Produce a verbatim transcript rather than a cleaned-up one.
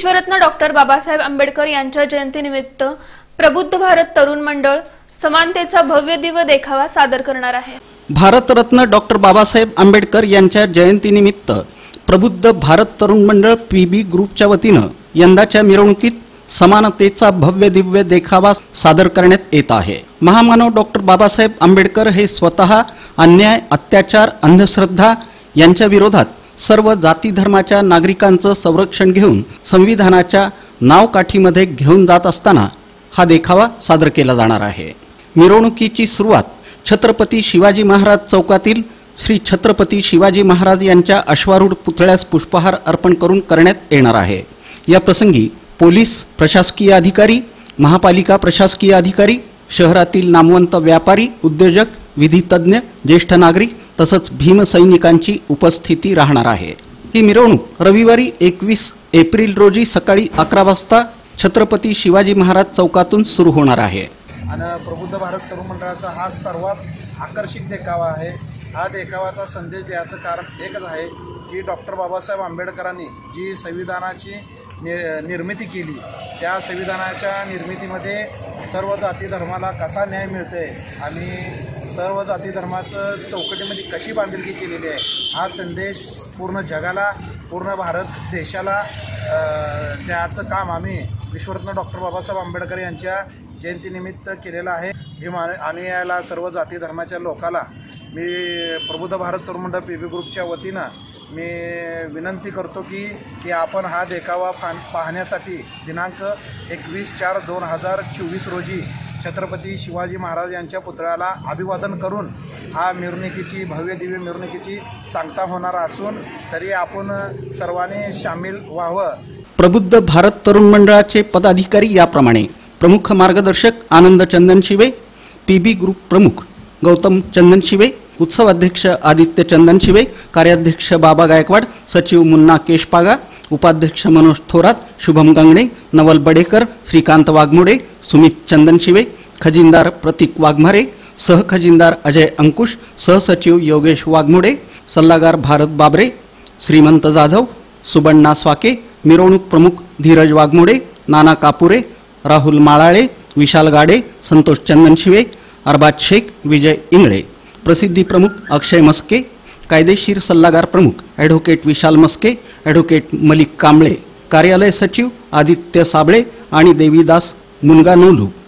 विश्वरत्न doctor Babasaheb Ambedkar यांच्या जयंतीनिमित्त प्रबुद्ध भारत तरुण मंडळ समानतेचा भव्य दिव्य देखावा सादर करणार आहे। भारतरत्न डॉक्टर बाबासाहेब आंबेडकर यांच्या जयंतीनिमित्त प्रबुद्ध भारत तरुण मंडळ पीबी ग्रुपच्या वतीने यंदाच्या मिरवणुकीत समानतेचा भव्य दिव्य देखावा सादर करण्यात येत आहे। महामानव डॉक्टर बाबासाहेब आंबेडकर हे स्वतः अन्याय, अत्याचार, अंधश्रद्धा यांच्या विरोधात सर्व जाती धर्माच्या नागरिकांचं संरक्षण घेऊन संविधानाच्या नावकाठीमध्ये घेऊन जात असताना हा देखावा सादर केला जाणार आहे। मिरवणुकीची सुरुवात छत्रपती शिवाजी महाराज चौकातील श्री छत्रपती शिवाजी महाराज यांच्या अश्वारूढ पुतळ्यास पुष्पहार अर्पण करून करण्यात येणार आहे। या प्रसंगी पोलीस, प्रशासकीय अधिकारी, महापालिका प्रशासकीय अधिकारी, शहरातील नामवंत व्यापारी, उद्योजक, विधितज्ञ, ज्येष्ठ नागरिक तसंच भीमसैनिकांची उपस्थिती राहणार आहे। ही मिरवणूक रविवारी एकवीस एप्रिल रोजी सकाळी अकरा वाजता छत्रपती शिवाजी महाराज चौकातून सुरू होणार आहे। आणि प्रबुद्ध भारत तरुण मंडळाचा हा सर्वात आकर्षक देखावा आहे। हा देखावाचा संदेश द्यायचं कारण एकच आहे की डॉक्टर बाबासाहेब आंबेडकरांनी जी संविधानाची निर्मिती केली, त्या संविधानाच्या निर्मितीमध्ये सर्व जाती धर्माला कसा न्याय मिळते आणि सर्व जाती धर्माचं चौकटीमध्ये कशी बांधिलकी केलेली आहे, हा संदेश पूर्ण जगाला, पूर्ण भारत देशाला त्याचं काम आम्ही विश्वरत्न डॉक्टर बाबासाहेब आंबेडकर यांच्या जयंतीनिमित्त केलेलं आहे। भीम आणि याला सर्व जाती धर्माच्या लोकाला मी प्रबुद्ध भारत तरुण मंडळ पी बी ग्रुपच्या वतीनं मी विनंती करतो की की आपण हा देखावा पाहण्यासाठी दिनांक एकवीस चार दोन हजार चोवीस रोजी छत्रपती शिवाजी महाराज यांच्या पुतळ्याला अभिवादन करून हा मिरवणुकीची भव्य दिव्य मिरवणुकीची सांगता होणार असून तरी आपण सर्वांनी सामील व्हावं। प्रबुद्ध भारत तरुण मंडळाचे पदाधिकारी याप्रमाणे प्रमुख मार्गदर्शक आनंद चंदनशिवे, पीबी ग्रुप प्रमुख गौतम चंदनशिवे, उत्सव अध्यक्ष आदित्य चंदनशिवे, कार्याध्यक्ष बाबा गायकवाड, सचिव मुन्ना केशपागा, उपाध्यक्ष मनोज थोरात, शुभम गंगणे, नवल बडेकर, श्रीकांत वाघमोडे, सुमित चंदनशिवे, खजिनदार प्रतीक वाघमारे, सहखजिनदार अजय अंकुश, सहसचिव योगेश वाघमोडे, सल्लागार भारत बाबरे, श्रीमंत जाधव, सुबण्णा स्वाके, मिरवणूक प्रमुख धीरज वाघमोडे, नाना कापुरे, राहुल माळाळे, विशाल गाडे, संतोष चंदनशिवे, अरबाज शेख, विजय इंगळे, प्रसिद्धी प्रमुख अक्षय मस्के, कायदेशीर सल्लागार प्रमुख ॲडव्होकेट विशाल मस्के, ॲडव्होकेट मलिक कांबळे, कार्यालय सचिव आदित्य साबळे आणि देवीदास मुनगानोलू